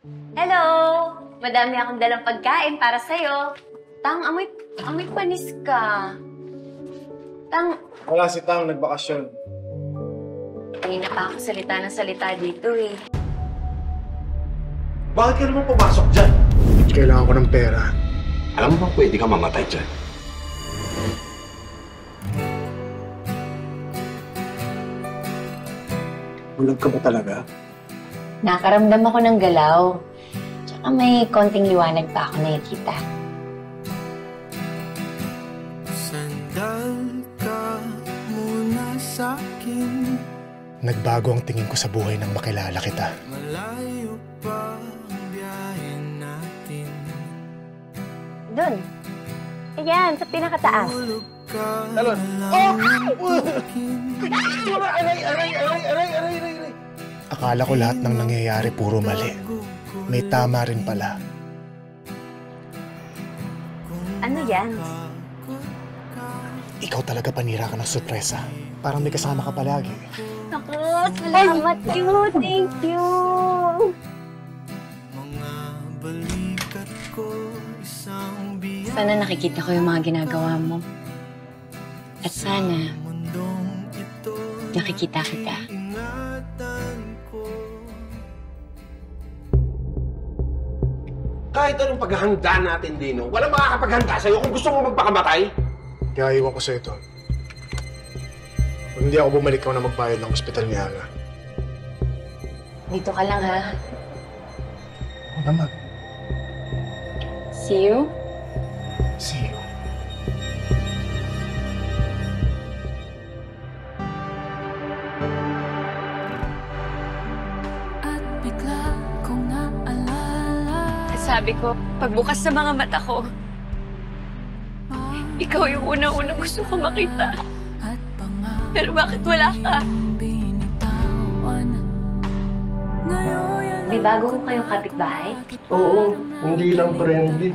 Hello! Madami akong dalang pagkain para sa'yo. Tang, amoy panis ka. Tang... Wala si Tang, nagbakasyon. Kanina pa ako salita ng salita dito eh. Bakit ka naman pumasok dyan? Kailangan ko ng pera. Alam mo ba pwede ka mamatay dyan? Bulag ka ba talaga? Nakaramdam ako ng galaw. Tsaka may konting liwanag pa ako nakikita. Sandal ka muna sa'kin. Nagbago ang tingin ko sa buhay nang makilala kita. Malayo pa ang biyahe natin. Doon. Ayan, sa pinakataas. Talon! Aray! Akala ko lahat ng nangyayari puro mali. May tama rin pala. Ano yan? Ikaw talaga panira ka ng sorpresa. Parang may kasama ka palagi. Naku, salamat you. Thank you. Sana nakikita ko yung mga ginagawa mo. At sana, nakikita kita. Kahit anong paghahanda natin, Dino, walang makakapaghanda sa'yo kung gusto mo magpakamatay. Kaya iwan ko sa'yo ito. Kung hindi ako bumalik ako na magbayad ng ospital ni Ana. Dito ka lang, ha? Oo naman. See you? See you. At bigla kong naalala. Sabi ko, pagbukas sa mga mata ko, ikaw yung unang-unang gusto ko makita. At Pero bakit wala ka? binitawan. Ngayon May bago ko kayong kapitbahay? Oo, hindi lang friendly.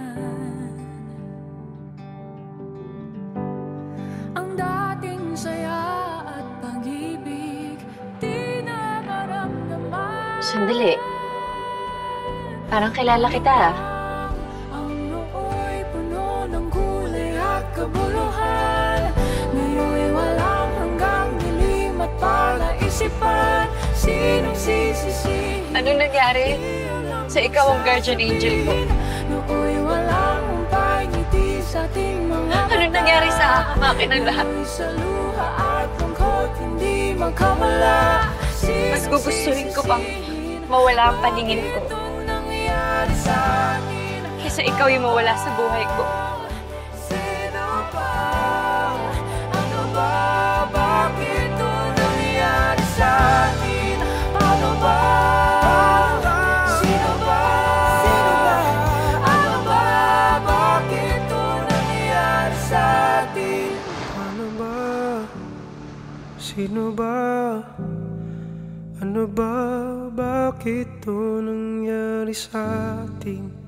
ang dating saya at pag-ibig di na maramdaman. Sandali. Parang kilala kita, ha? Ang nooy puno ng kulay at kabuluhan. Ngayon'y walang hanggang dilim at palaisipan. Sinong sisisi? Ano nangyari? Sa ikaw ang guardian angel ko. Nooy walang humpay ngiti sa ating mga Ano nangyari sa akin ng lahat? Sa luha at lungkot hindi magkamala. Mas gugustuhin ko pang mawala ang paningin ko. Kaysa ikaw yung mawala sa buhay ko. Sino ba? Ano ba? Bakit ito nangyari sa atin? Ano ba? Sino ba? Sino ba? Ano ba? Bakit ito nangyari sa atin? Ano ba? Sino ba? Ano ba? Bakit ito nangyari sa atin?